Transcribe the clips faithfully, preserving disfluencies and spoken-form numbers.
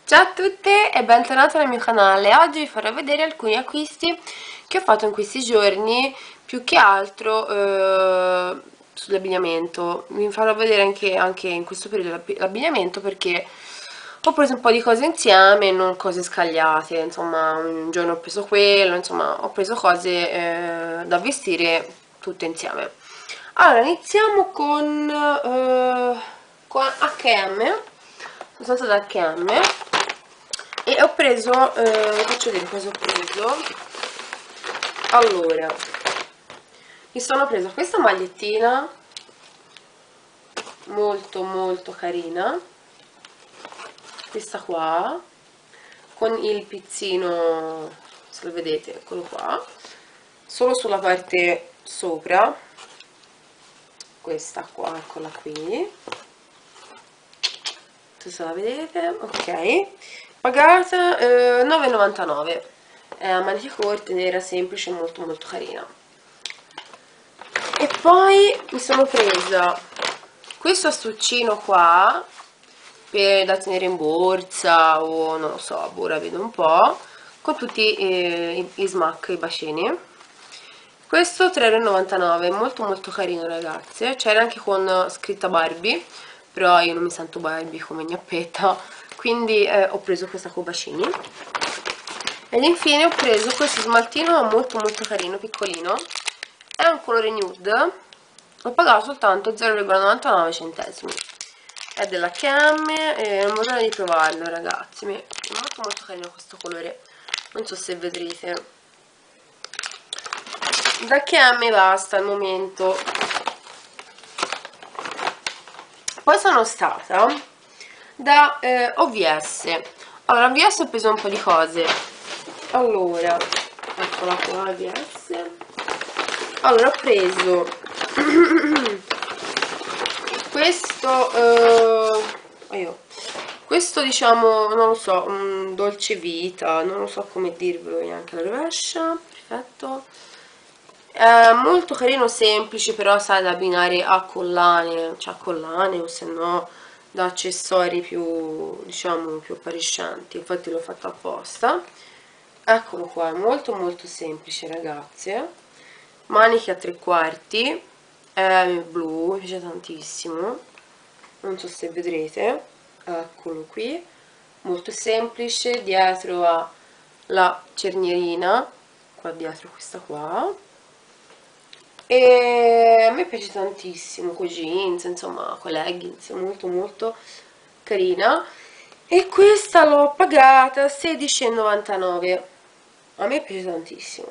Ciao a tutte e bentornati nel mio canale. Oggi vi farò vedere alcuni acquisti che ho fatto in questi giorni, più che altro eh, sull'abbigliamento. Vi farò vedere anche, anche in questo periodo l'abbigliamento, perché ho preso un po' di cose insieme, non cose scagliate. Insomma, un giorno ho preso quello, insomma ho preso cose eh, da vestire tutte insieme. Allora, iniziamo con, eh, con acca e emme. Sono stata da acca e emme e ho preso, eh, vi faccio vedere cosa ho preso. Allora, mi sono presa questa magliettina molto molto carina, questa qua, con il pizzino, se lo vedete, eccolo qua, solo sulla parte sopra, questa qua, eccola qui, se la vedete, ok, pagata eh, nove e novantanove, è a maniche corte, nera, semplice, molto molto carina. E poi mi sono presa questo astuccino qua per, da tenere in borsa o non lo so, ora vedo un po', con tutti eh, i, i smack, i bacini. Questo tre e novantanove, molto molto carino ragazze, c'era anche con scritta Barbie, però io non mi sento Barbie come gnappetta, quindi eh, ho preso questa con bacini. Ed infine ho preso questo smaltino molto molto carino, piccolino, è un colore nude, ho pagato soltanto zero virgola novantanove centesimi, è della acca e emme e non vorrei di provarlo ragazzi, è molto molto carino questo colore, non so se vedrete. Da acca e emme basta al momento. Poi sono stata da eh, O V S. Allora, O V S ho preso un po' di cose. Allora, eccola qua, O V S. Allora, ho preso questo, eh, oh io, questo diciamo, non lo so, un dolce vita, non lo so come dirvelo neanche alla rovescia, perfetto. È molto carino, semplice, però sai da abbinare a collane, cioè a collane o se no da accessori più, diciamo, più appariscenti, infatti l'ho fatto apposta. Eccolo qua, è molto molto semplice ragazze, maniche a tre quarti, è blu, mi piace tantissimo, non so se vedrete, eccolo qui, molto semplice, dietro ha la cernierina, qua dietro questa qua, e a me piace tantissimo, con jeans, insomma, con leggings, molto molto carina. E questa l'ho pagata sedici e novantanove, a me piace tantissimo.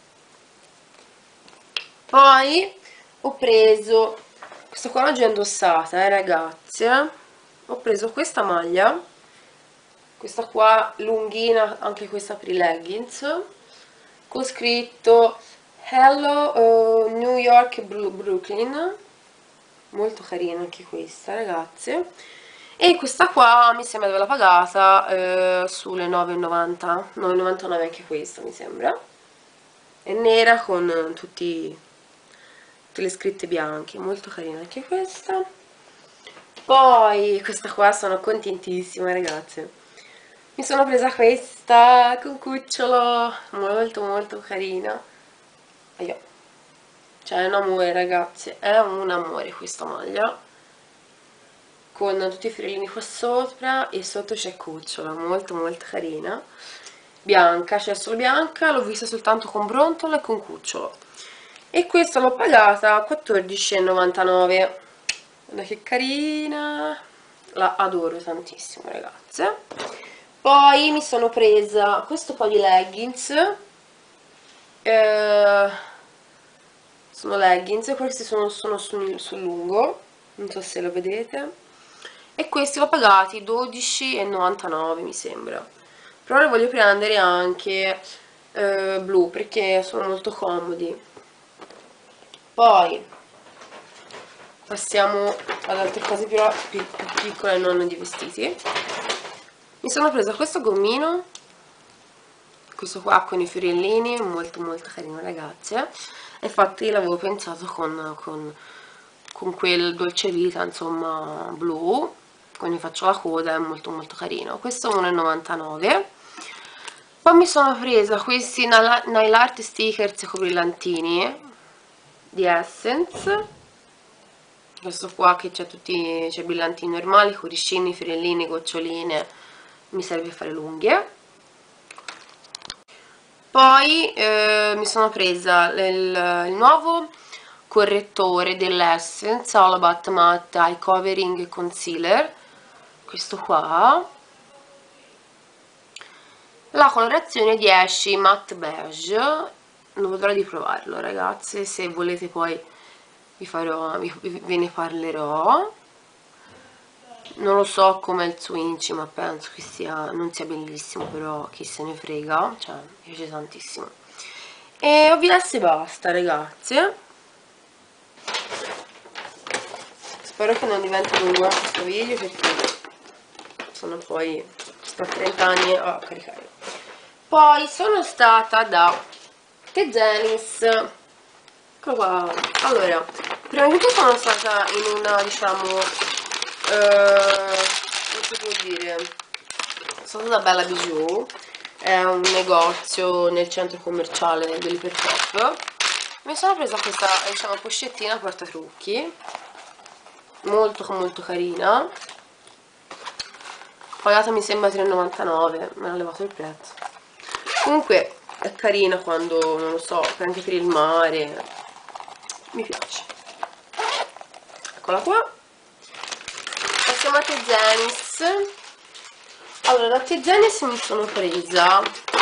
Poi ho preso, questa qua l'ho già indossata, eh ragazze, ho preso questa maglia, questa qua lunghina, anche questa per i leggings, con scritto Hello uh, New York Brooklyn, molto carina anche questa ragazze. E questa qua mi sembra di averla pagata eh, sulle nove e novanta, nove e novantanove anche questa mi sembra, è nera con tutti, tutte le scritte bianche, molto carina anche questa. Poi questa qua sono contentissima ragazze, mi sono presa questa con cucciolo, molto molto carina. Aia. Cioè è un amore ragazzi, è un amore questa maglia, con tutti i fiorellini qua sopra e sotto c'è cucciola, molto molto carina, bianca, c'è solo bianca, l'ho vista soltanto con brontolo e con cucciolo, e questa l'ho pagata quattordici e novantanove. Guarda che carina, la adoro tantissimo ragazze. Poi mi sono presa questo po' di leggings, eh, sono leggings, questi sono, sono sul, sul lungo, non so se lo vedete, e questi l'ho pagati dodici e novantanove mi sembra, però li voglio prendere anche eh, blu perché sono molto comodi. Poi passiamo ad altre cose più, più, più piccole, non di vestiti. Mi sono presa questo gommino, questo qua con i fiorellini, molto molto carino ragazze, infatti l'avevo pensato con, con, con quel dolce vita insomma blu, quindi faccio la coda, è molto molto carino. Questo è uno e novantanove. Poi mi sono presa questi nail art stickers con brillantini di Essence, questo qua che c'è tutti, c'è brillantini normali, cuoricini, fiorellini, goccioline, mi serve per fare l'unghie. Poi eh, mi sono presa il, il nuovo correttore dell'Essence All About Matte Eye Covering Concealer, questo qua, la colorazione dieci Matte Beige. Non vedo l'ora di provarlo, ragazze, se volete poi vi farò, vi, ve ne parlerò. Non lo so com'è il swatch, ma penso che sia, non sia bellissimo, però chi se ne frega, cioè mi piace tantissimo. E ovviamente basta, ragazze. Spero che non diventi lungo questo video, perché sono poi sto a trenta anni a caricare. Poi sono stata da Tegenis. Ecco qua. Allora, prima di tutto sono stata in una, diciamo, eh, come si può dire, sono stata da Bella Bijou, è un negozio nel centro commerciale dell'Iperpop. Mi sono presa questa, diciamo, pochettina portatrucchi, molto molto carina, pagata mi sembra tre e novantanove, me l'ha levato il prezzo. Comunque è carina quando, non lo so, anche per il mare, mi piace. Eccola qua. Passiamo a Tegenis. Allora, da Tegenis mi sono presa,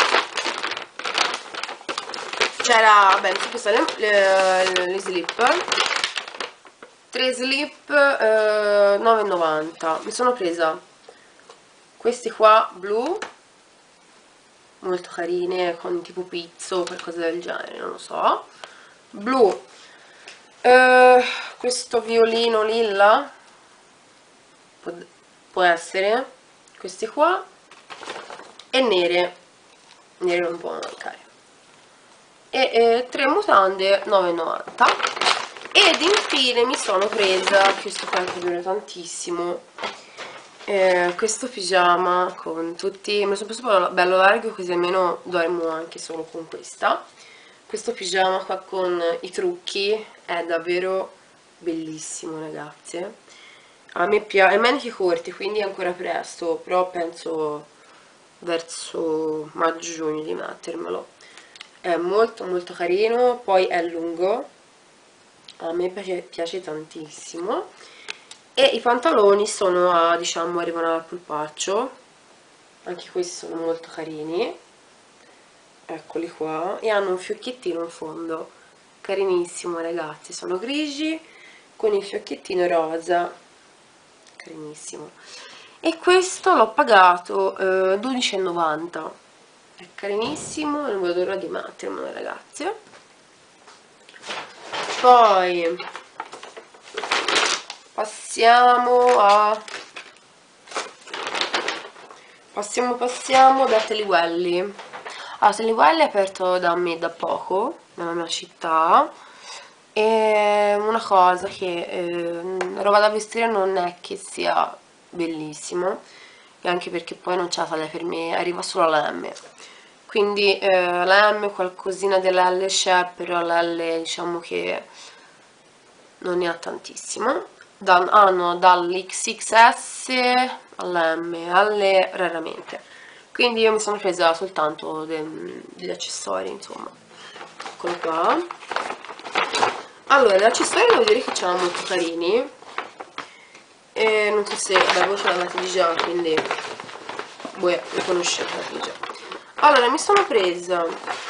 c'era, beh, queste le, le, le slip, tre slip, eh, nove e novanta. Mi sono presa questi qua blu, molto carine, con tipo pizzo o qualcosa del genere, non lo so, blu, eh, questo violino lilla, può, può essere, questi qua, e nere, nere non può mancare, e eh, tre mutande nove e novanta. Ed infine mi sono presa questo qua che dura tantissimo, eh, questo pigiama con tutti, me lo sono preso bello largo, così almeno dormo anche solo con questa. Questo pigiama qua con i trucchi è davvero bellissimo, ragazze. A me piace, è maniche corte, quindi è ancora presto, però penso verso maggio-giugno di mettermelo. È molto molto carino, poi è lungo, a me piace, piace tantissimo. E i pantaloni sono a, diciamo, arrivano al polpaccio, anche questi sono molto carini, eccoli qua, e hanno un fiocchettino in fondo, carinissimo, ragazzi, sono grigi con il fiocchettino rosa, carinissimo. E questo l'ho pagato eh, dodici e novanta, è carinissimo, non vedo l'ora di mettermelo, ragazze. Poi passiamo a passiamo passiamo da Teliwelly. Allora, Teliwelly è aperto da me da poco nella mia città, e una cosa che eh, roba da vestire non è che sia bellissima, e anche perché poi non c'è la taglia per me, arriva solo la M, quindi eh, la M, qualcosina dell'L c'è, però l'L diciamo che non ne ha tantissimo. Da, hanno dall'X X S all'M, alle raramente, quindi io mi sono presa soltanto de, degli accessori, insomma. Eccolo qua. Allora, gli accessori devo dire che c'erano molto carini, e non so se, beh, voi ce l'avete già, quindi voi li conoscete già. Allora, mi sono presa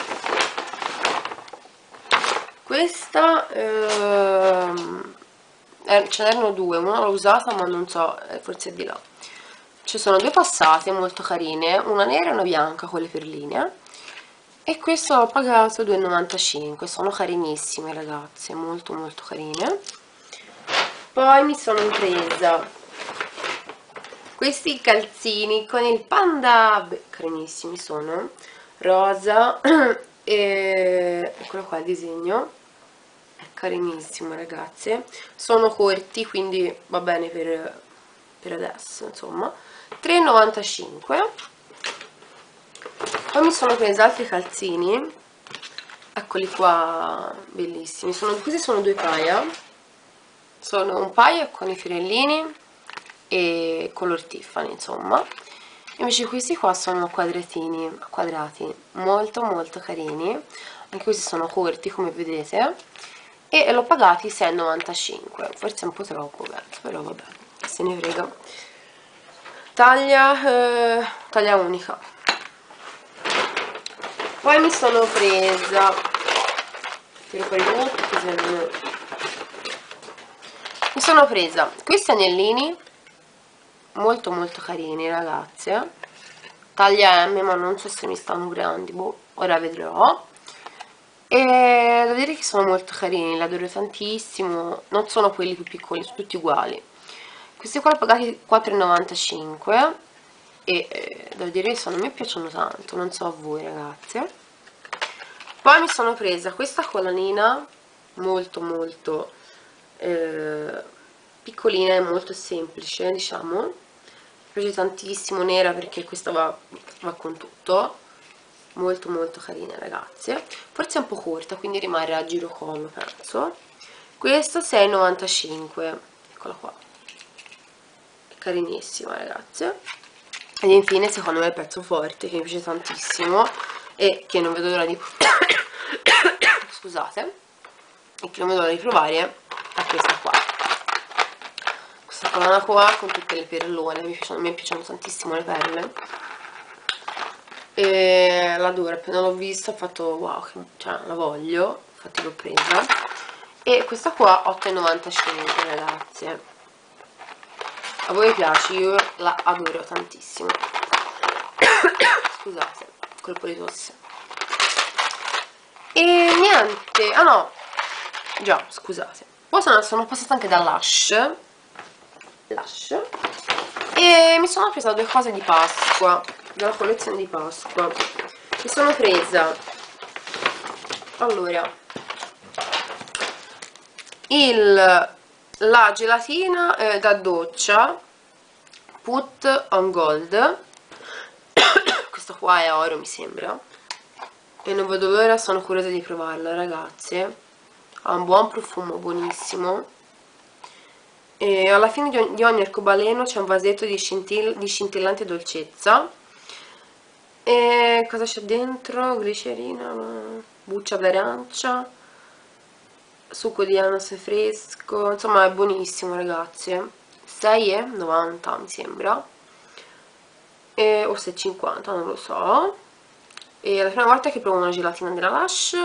questa, ehm, eh, ce n'erano due, una l'ho usata ma non so, eh, forse è di là. Ci sono due passate molto carine, una nera e una bianca con le perline, e questo l'ho pagato due e novantacinque, sono carinissime, ragazze, molto molto carine. Poi mi sono presa questi calzini con il panda, beh, carinissimi sono, rosa, e eccolo qua il disegno, è carinissimo, ragazze, sono corti, quindi va bene per per adesso, insomma, tre e novantacinque. Poi mi sono presa altri calzini, eccoli qua, bellissimi. Sono, questi sono due paia, sono un paio con i fiorellini e color Tiffany, insomma. Invece questi qua sono quadratini, quadrati, molto molto carini. Anche questi sono corti, come vedete, e l'ho pagati sei e novantacinque, forse un po' troppo, beh, però vabbè, che se ne frega. Taglia, eh, taglia unica. Poi mi sono presa, tiro fuori tutto, così almeno. Mi sono presa questi agnellini molto molto carini, ragazze, taglia M, ma non so se mi stanno grandi, boh, ora vedrò. E devo dire che sono molto carini, li adoro tantissimo, non sono quelli più piccoli, sono tutti uguali. Questi qua li ho pagati quattro e novantacinque e eh, devo dire che sono, a me piacciono tanto, non so a voi, ragazze. Poi mi sono presa questa collanina molto molto eh, piccolina e molto semplice, diciamo. Mi piace tantissimo, nera, perché questa va, va con tutto. Molto molto carina, ragazze. Forse è un po' corta, quindi rimarrà a girocollo, penso. Questo sei e novantacinque, eccola qua, è carinissima, ragazze. Ed infine, secondo me, il pezzo forte, che mi piace tantissimo e che non vedo l'ora di scusate, e che non vedo l'ora di provare, è questa qua, questa collana qua con tutte le perlone. Mi piacciono, mi piacciono tantissimo le perle e l'adoro. Appena l'ho vista ho fatto wow, cioè la voglio, infatti l'ho presa. E questa qua otto e novantacinque, ragazze. A voi piace? Io la adoro tantissimo. Scusate, colpo di tosse. E niente, ah no, già, scusate. Poi sono, sono passata anche da Lush Lush e mi sono presa due cose di Pasqua, della collezione di Pasqua. Mi sono presa, allora, il, la gelatina eh, da doccia Put on Gold. Questa qua è oro, mi sembra, e non vedo l'ora, sono curiosa di provarla, ragazze. Ha un buon profumo, buonissimo. E alla fine di ogni, di ogni arcobaleno c'è un vasetto di, scintill di scintillante dolcezza. E cosa c'è dentro? Glicerina, buccia d'arancia, succo di ananas fresco, insomma è buonissimo, ragazze. sei e novanta mi sembra, e, o sei e cinquanta, non lo so. E è la prima volta che provo una gelatina della Lush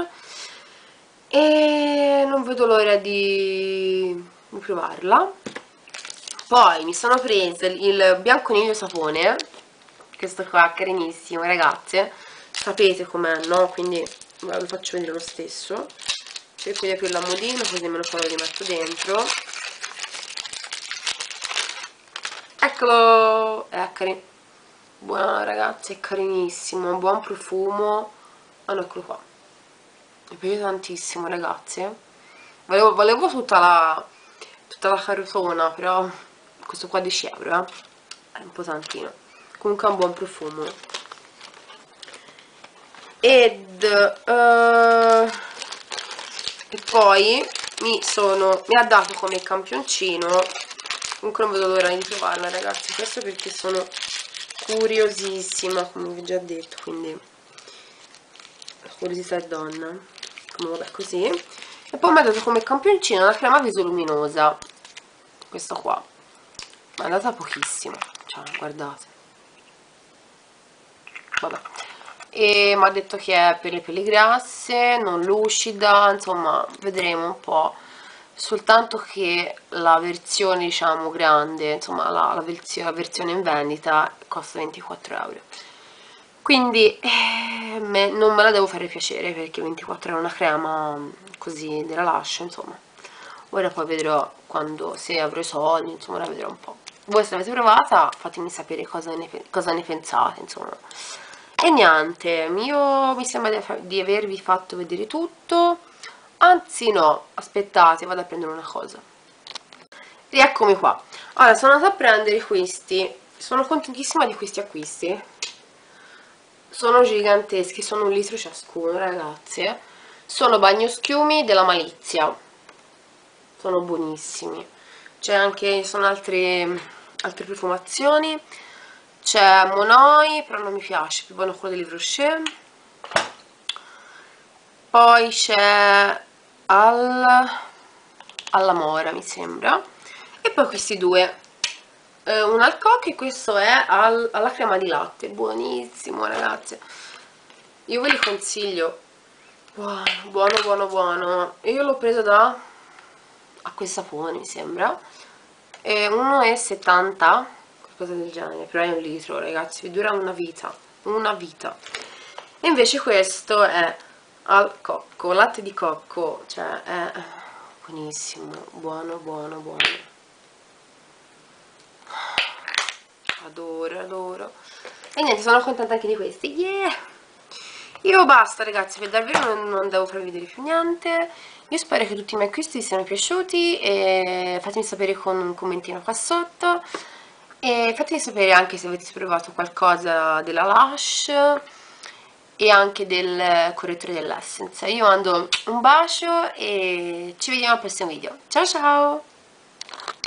e non vedo l'ora di, di provarla. Poi mi sono presa il bianconiglio sapone, questo qua carinissimo, ragazze, sapete com'è, no? Quindi ve lo faccio vedere lo stesso. Cerco di aprirlo a modino così me lo, lo rimetto dentro. Eccolo, è carino, buono, ragazzi, è carinissimo, buon profumo. Ah no, eccolo qua, mi piace tantissimo, ragazze. Volevo, volevo tutta la tutta la carotona, però questo qua dieci euro, eh? È un po' tantino. Comunque ha un buon profumo. Ed uh, e poi mi sono mi ha dato come campioncino, comunque non vedo l'ora di provarla, ragazzi, questo perché sono curiosissima, come vi ho già detto, quindi la curiosità è donna, come vabbè, così. E poi mi ha dato come campioncino la crema viso luminosa, questa qua, mi è data pochissimo, cioè guardate, vabbè. E mi ha detto che è per le pelli grasse, non lucida, insomma vedremo un po', soltanto che la versione, diciamo, grande, insomma la, la, versione, la versione in vendita costa ventiquattro euro, quindi eh, me, non me la devo fare piacere, perché ventiquattro euro una crema così della Lush, insomma. Ora poi vedrò quando, se avrò i soldi, insomma, ora vedrò un po'. Voi se l'avete provata fatemi sapere cosa ne, cosa ne pensate, insomma. E niente, io mi sembra di, di avervi fatto vedere tutto. Anzi no, aspettate, vado a prendere una cosa. Rieccomi qua. Allora, sono andata a prendere questi, sono contentissima di questi acquisti, sono giganteschi, sono un litro ciascuno, ragazzi. Sono bagnoschiumi della Malizia, sono buonissimi. C'è anche, ci sono altre, altre profumazioni, c'è Monoi, però non mi piace, più buono quello dell'Yves Rocher. Poi c'è al, alla mora, mi sembra, e poi questi due, eh, un al cocco e questo è al, alla crema di latte, buonissimo, ragazzi, io ve li consiglio, buono, buono, buono, buono. Io l'ho preso da acqua e sapone, mi sembra, e uno e settanta, qualcosa del genere, però è un litro, ragazzi, vi dura una vita, una vita. E invece questo è al cocco, latte di cocco, cioè è buonissimo, buono, buono, buono. Adoro, adoro. E niente, sono contenta anche di questi, yeah! Io basta, ragazzi, per davvero non, non devo farvi vedere più niente. Io spero che tutti i miei acquisti vi siano piaciuti e fatemi sapere con un commentino qua sotto. E fatemi sapere anche se avete provato qualcosa della Lush e anche del correttore dell'Essence. Io mando un bacio e ci vediamo al prossimo video. Ciao ciao!